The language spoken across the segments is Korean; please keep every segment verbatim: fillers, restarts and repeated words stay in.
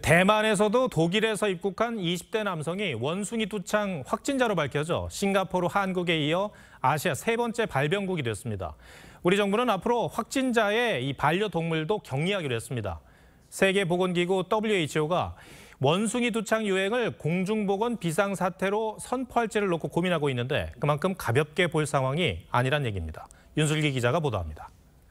대만에서도 독일에서 입국한 이십 대 남성이 원숭이 두창 확진자로 밝혀져 싱가포르, 한국에 이어 아시아 세 번째 발병국이 됐습니다. 우리 정부는 앞으로 확진자의 이 반려동물도 격리하기로 했습니다. 세계보건기구 더블유에이치오가 원숭이 두창 유행을 공중보건 비상사태로 선포할지를 놓고 고민하고 있는데 그만큼 가볍게 볼 상황이 아니란 얘기입니다. 윤슬기 기자가 보도합니다.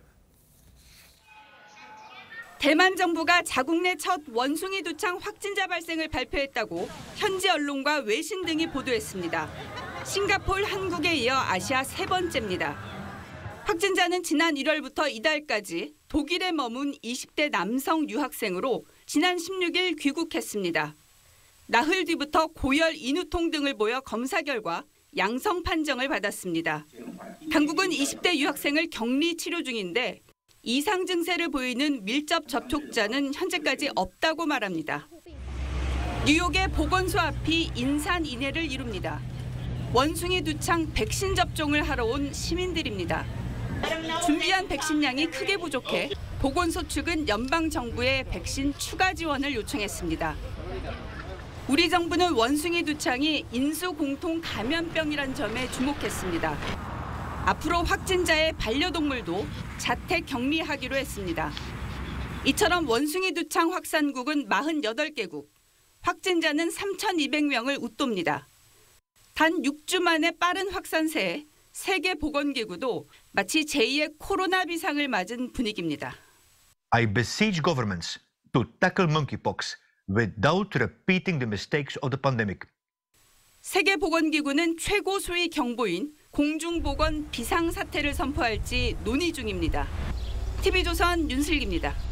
대만 정부가 자국 내 첫 원숭이 두창 확진자 발생을 발표했다고 현지 언론과 외신 등이 보도했습니다. 싱가포르, 한국에 이어 아시아 세 번째입니다. 확진자는 지난 일월부터 이달까지 독일에 머문 이십 대 남성 유학생으로 지난 십육 일 귀국했습니다. 나흘 뒤부터 고열, 인후통 등을 보여 검사 결과 양성 판정을 받았습니다. 당국은 이십 대 유학생을 격리 치료 중인데 이상 증세를 보이는 밀접 접촉자는 현재까지 없다고 말합니다. 뉴욕의 보건소 앞이 인산인해를 이룹니다. 원숭이 두창 백신 접종을 하러 온 시민들입니다. 준비한 백신량이 크게 부족해 보건소 측은 연방정부에 백신 추가 지원을 요청했습니다. 우리 정부는 원숭이 두창이 인수공통 감염병이란 점에 주목했습니다. 앞으로 확진자의 반려동물도 자택 격리하기로 했습니다. 이처럼 원숭이 두창 확산국은 사십팔 개국, 확진자는 삼천이백 명을 웃돕니다. 단 육 주 만에 빠른 확산세에 세계보건기구도 마치 제이의 코로나 비상을 맞은 분위기입니다. I beseech governments to tackle monkeypox without repeating the mistakes of the pandemic. 세계보건기구는 최고 수위 경보인 공중보건 비상사태를 선포할지 논의 중입니다. 티비조선 윤슬기입니다.